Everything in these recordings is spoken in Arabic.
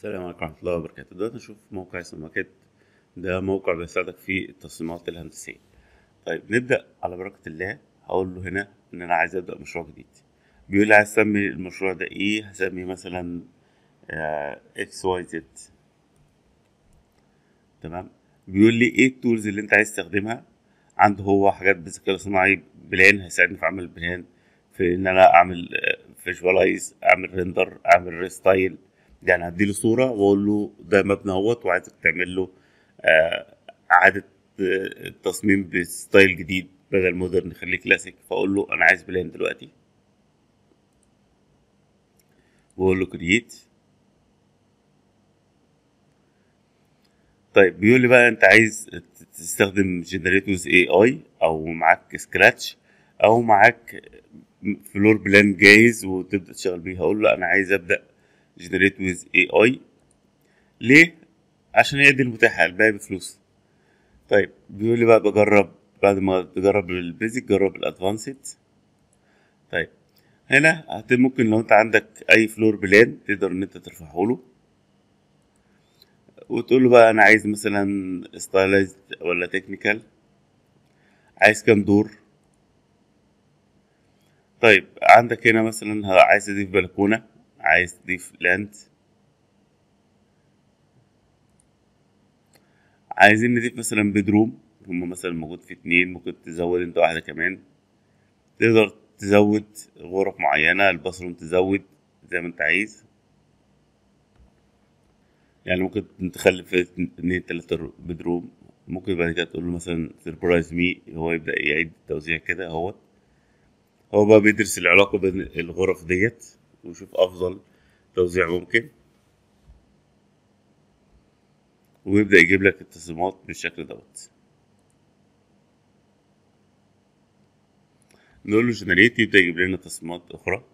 السلام عليكم ورحمة الله وبركاته. دلوقتي نشوف موقع اسمه ماكيت. ده موقع بيساعدك في التصميمات الهندسية. طيب نبدأ على بركة الله. هقول له هنا إن أنا عايز أبدأ مشروع جديد. بيقول لي عايز أسمي المشروع ده إيه؟ هسميه مثلا إكس واي زد. تمام. بيقول لي إيه التولز اللي أنت عايز تستخدمها. عنده هو حاجات بالذكاء الصناعي، بلان هيساعدني في عمل البلان، في إن أنا أعمل فيجوالايز، أعمل ريندر، أعمل ريستايل. يعني هديله صورة وأقول له ده مبنى اهوت وعايزك تعمل له إعادة تصميم بستايل جديد، بدل مودرن خليه كلاسيك. فأقول له أنا عايز بلان دلوقتي، وأقول له كرييت. طيب بيقول لي بقى أنت عايز تستخدم جنريتورز اي اي، أو معاك سكراتش، أو معاك فلور بلان جاهز وتبدأ تشتغل بيه. هقول له أنا عايز أبدأ جنريت ويز اي اي. ليه؟ عشان هي دي المتاحة، الباقي بفلوس. طيب بيقول لي بقى بجرب، بعد ما تجرب البيزك جرب الادفانسد. طيب هنا ممكن لو انت عندك اي فلور بلان تقدر ان انت ترفعه له، وتقول له بقى انا عايز مثلا ستايلايزد ولا تكنيكال، عايز كام دور. طيب عندك هنا مثلا عايز تضيف بلكونة، عايز تضيف لاند، عايزين نضيف مثلا بيدروم، هما مثلا موجود في اتنين، ممكن تزود انت واحدة كمان. تقدر تزود غرف معينة، الباثروم تزود زي ما انت عايز. يعني ممكن تخلي في اتنين تلاتة بدروم. ممكن بعد كده تقول له مثلا سربرايز مي، هو يبدأ يعيد التوزيع كده. هو بقى بيدرس العلاقة بين الغرف ديت ويشوف أفضل توزيع ممكن، ويبدأ يجيب لك التصميمات بالشكل دوت. نقول له جنريت، يبدأ يجيب لنا تصميمات أخرى.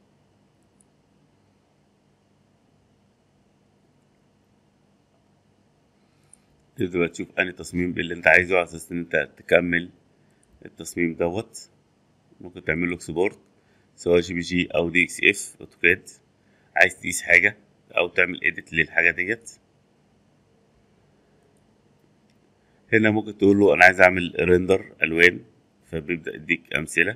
تبدأ بقى تشوف أنهي تصميم اللي أنت عايزه على أساس إن أنت تكمل التصميم دوت. ممكن تعمل له اكسبورت، سواء جي بي جي أو دي إكس إف أوتوكاد. عايز تقيس حاجة أو تعمل إيديت للحاجة ديت. هنا ممكن تقول له انا عايز اعمل ريندر الوان، فبيبدأ يديك امثلة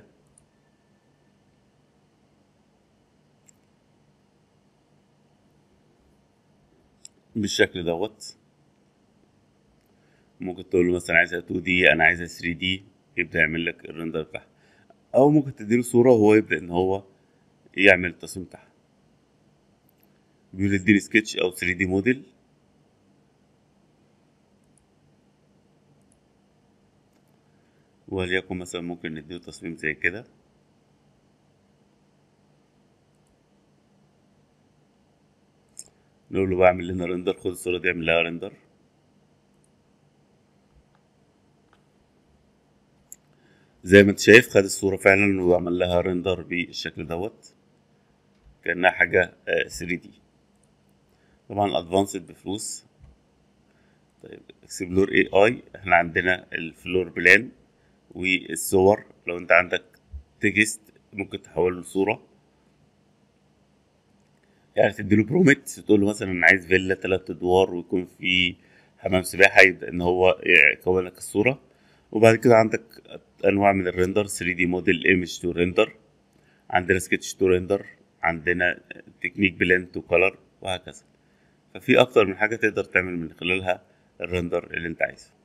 بالشكل دوت. ممكن تقول له مثلا عايزها 2 دي، انا عايزها 3 دي، يبدأ يعمل لك الريندر بتاعها. او ممكن تديله صورة وهو يبدأ ان هو يعمل التصميم بتاعها. بيقول اديني سكتش او 3 دي موديل، وليكن مثلا ممكن نديله تصميم زي كده. نقول له بعمل لنا ريندر، خد الصورة دي اعمل لها ريندر. زي ما انت شايف خد الصورة فعلا وعمل لها ريندر بالشكل دوت، كأنها حاجة 3 دي. طبعا ادفانسد بفلوس. طيب اكسبلور اي اي، احنا عندنا الفلور بلان والصور. لو انت عندك تكست ممكن تحوله لصورة. يعني تديله برومت، تقول له مثلا انا عايز فيلا 3 ادوار ويكون في حمام سباحة، يبدأ ان هو يكون لك الصورة. وبعد كده عندك انواع من الريندر، 3 دي موديل، ايمج تو ريندر، عندنا سكتش تو ريندر، عندنا تكنيك بلان تو كولر، وهكذا. ففي اكتر من حاجة تقدر تعمل من خلالها الريندر اللي انت عايزه.